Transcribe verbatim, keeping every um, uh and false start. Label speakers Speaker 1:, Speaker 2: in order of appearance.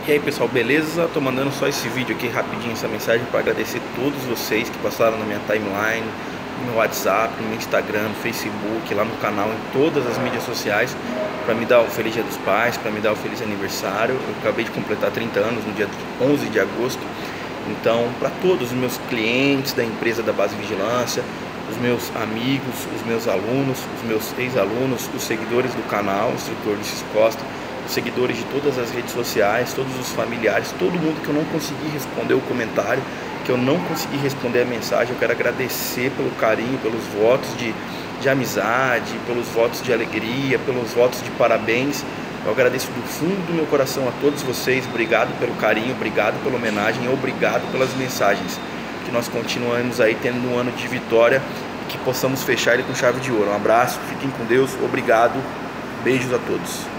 Speaker 1: E aí pessoal, beleza? Tô mandando só esse vídeo aqui rapidinho, essa mensagem para agradecer todos vocês que passaram na minha timeline, no meu WhatsApp, no meu Instagram, no Facebook, lá no canal, em todas as mídias sociais, para me dar o Feliz Dia dos Pais, para me dar o Feliz Aniversário. Eu acabei de completar trinta anos no dia onze de agosto. Então, para todos os meus clientes da empresa da Base Vigilância, os meus amigos, os meus alunos, os meus ex-alunos, os seguidores do canal, o instrutor Ulisses Costa, os seguidores de todas as redes sociais, todos os familiares, todo mundo que eu não consegui responder o comentário, que eu não consegui responder a mensagem, eu quero agradecer pelo carinho, pelos votos de, de amizade, pelos votos de alegria, pelos votos de parabéns. Eu agradeço do fundo do meu coração a todos vocês, obrigado pelo carinho, obrigado pela homenagem e obrigado pelas mensagens. Que nós continuemos aí tendo um ano de vitória, que possamos fechar ele com chave de ouro. Um abraço, fiquem com Deus, obrigado, beijos a todos.